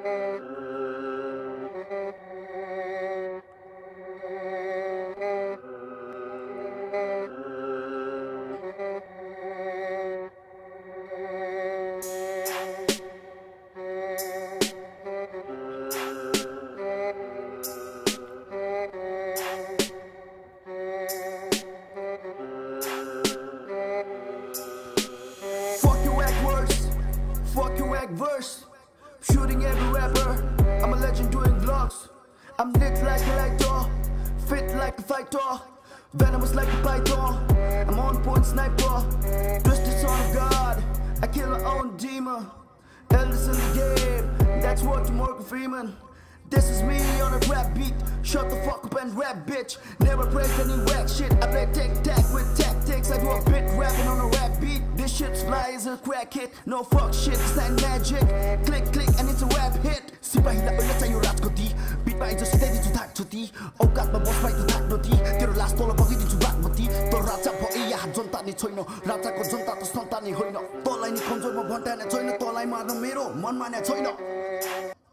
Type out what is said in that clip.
Verse, shooting every rapper. I'm a legend doing vlogs. I'm lit like a lighter, fit like a fighter, venomous like a python. I'm on point sniper, just the son of God. I kill my own demon. Eldest in the game, that's what you Morgan Freeman. This is me on a rap beat. Shut the fuck up and rap, bitch. Never praised any whack shit. I play tic-tac with tactics. I do a bit rapping on a rap beat. This shit's fly as a crack hit. No fuck shit, it's not magic. Click, click, and it's a rap hit. Sipahi la aile chaiyo raajgaddi. Beat bhaye sidyaidinchu dhaak jati. Aukaaad ma boss bhai dhaak nadi. Tero laash tala bagaidinchu bhaगमति. Tah Raja bhai yaha janta ni chaina. Raja ko janta to santanai haina. Talai ni kamjor ma bhanthanya chaina. Talai marna मेरो मनमा नै छैन.